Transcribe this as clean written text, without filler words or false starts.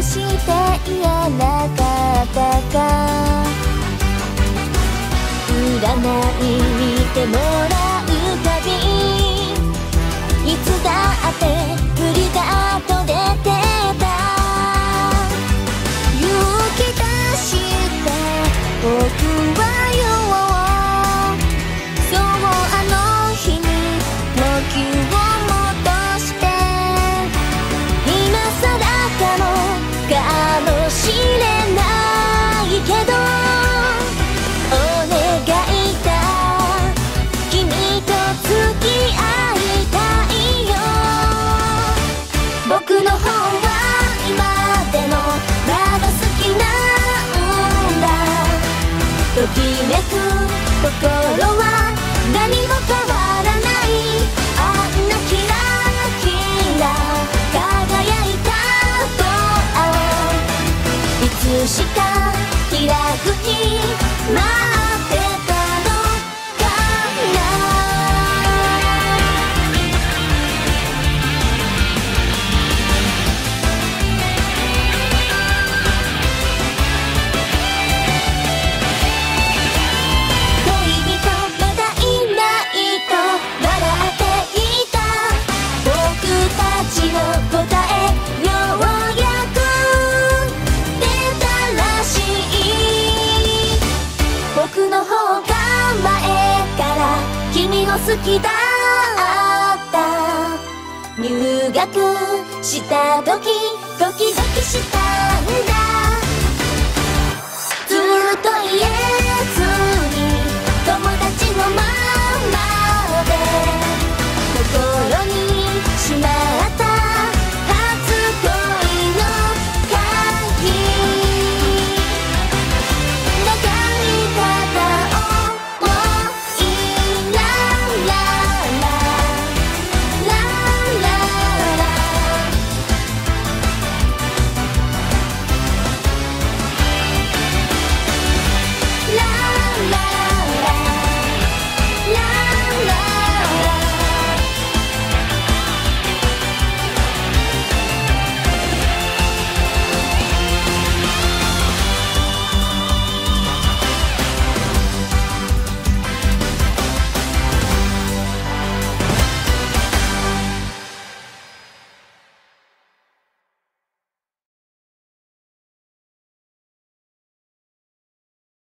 して言えなかったか。占い見てもらうたび、いつだって振りがと出てた。勇気出して僕は言おう。そうあの日に時を戻して、今更かもかもしれないけど、お願いだ、君と付き合いたいよ。僕の方は今でもまだ好きなんだ。ときめく心は何も変わらない。あんなキラキラ輝いたといつしか開く日待ってたのかな。恋人まだいないと笑っていた僕たちの答え、ようやく出たらしい。僕の方が前から君を好きだった。入学した時ドキドキした